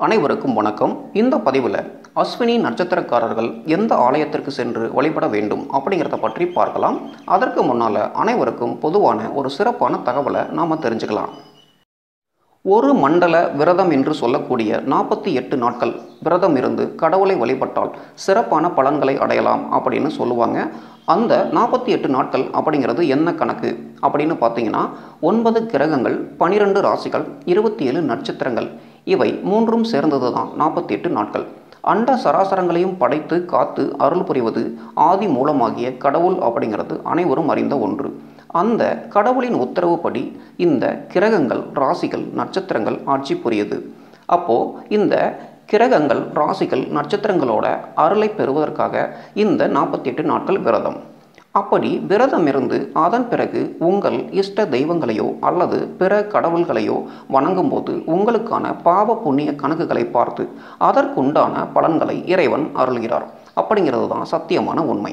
அனைவருக்கும் வணக்கம். இந்த பதிவில் அஸ்வினி நட்சத்திரக்காரர்கள் எந்த ஆலயத்திற்கு சென்று வழிபட வேண்டும் அப்படிங்கிறத பற்றி பார்க்கலாம். அதற்கு முன்னால் அனைவருக்கும் பொதுவான ஒரு சிறப்பான தகவலை நாம் தெரிஞ்சுக்கலாம். ஒரு மண்டல விரதம் என்று சொல்லக்கூடிய 48 நாட்கள் விரதம் இருந்து கடவுளை வழிபட்டால் சிறப்பான பலன்களை அடையலாம் அப்படின்னு சொல்லுவாங்க. அந்த 48 நாட்கள் அப்படிங்கிறது என்ன கணக்கு அப்படின்னு பார்த்தீங்கன்னா 9 கிரகங்கள், 12 ராசிகள், 27 நட்சத்திரங்கள், இவை மூன்றும் சேர்ந்தது தான் 48 நாட்கள். அண்ட சராசரங்களையும் படைத்து காத்து அருள் புரிவது ஆதி மூலமாகிய கடவுள் அப்படிங்கிறது அனைவரும் அறிந்த ஒன்று. அந்த கடவுளின் உத்தரவுப்படி இந்த கிரகங்கள், ராசிகள், நட்சத்திரங்கள் ஆட்சி புரியுது. அப்போது இந்த கிரகங்கள், ராசிகள், நட்சத்திரங்களோட அருளை பெறுவதற்காக இந்த 48 நாட்கள் விரதம். அப்படி விரதம் இருந்து அதன் பிறகு உங்கள் இஷ்ட தெய்வங்களையோ அல்லது பிற கடவுள்களையோ வணங்கும் போது உங்களுக்கான பாவ புண்ணிய கணக்குகளை பார்த்து அதற்குண்டான பலன்களை இறைவன் அருள்கிறார். அப்படிங்கிறது தான் சத்தியமான உண்மை.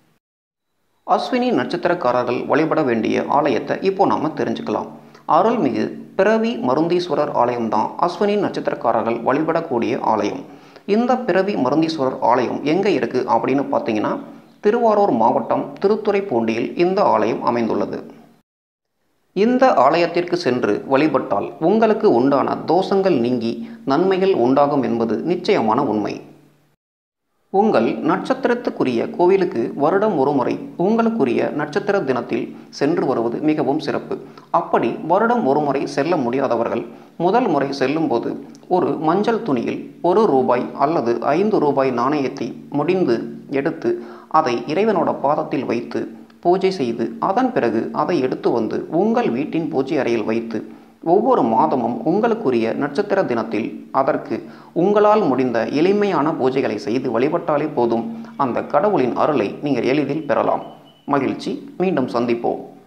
அஸ்வினி நட்சத்திரக்காரர்கள் வழிபட வேண்டிய ஆலயத்தை இப்போ நாம் தெரிஞ்சுக்கலாம். அருள்மிகு பிறவி மருந்தீஸ்வரர் ஆலயம்தான் அஸ்வினி நட்சத்திரக்காரர்கள் வழிபடக்கூடிய ஆலயம். இந்த பிறவி மருந்தீஸ்வரர் ஆலயம் எங்கே இருக்குது அப்படின்னு பார்த்தீங்கன்னா திருவாரூர் மாவட்டம் திருத்துறைப்பூண்டியில் இந்த ஆலயம் அமைந்துள்ளது. இந்த ஆலயத்திற்கு சென்று வழிபட்டால் உங்களுக்கு உண்டான தோஷங்கள் நீங்கி நன்மைகள் உண்டாகும் என்பது நிச்சயமான உண்மை. உங்கள் நட்சத்திரத்துக்குரிய கோவிலுக்கு வருடம் ஒரு முறை உங்களுக்குரிய நட்சத்திர தினத்தில் சென்று வருவது மிகவும் சிறப்பு. அப்படி வருடம் ஒரு முறை செல்ல முடியாதவர்கள் முதல் முறை செல்லும்போது ஒரு மஞ்சள் துணியில் ₹1 அல்லது ₹5 நாணயத்தை முடிந்து எடுத்து அதை இறைவனோட பாதத்தில் வைத்து பூஜை செய்து அதன் பிறகு அதை எடுத்து வந்து உங்கள் வீட்டின் பூஜை அறையில் வைத்து ஒவ்வொரு மாதமும் உங்களுக்குரிய நட்சத்திர தினத்தில் அதற்கு உங்களால் முடிந்த எளிமையான பூஜைகளை செய்து வழிபட்டாலே போதும். அந்த கடவுளின் அருளை நீங்கள் எளிதில் பெறலாம். மகிழ்ச்சி. மீண்டும் சந்திப்போம்.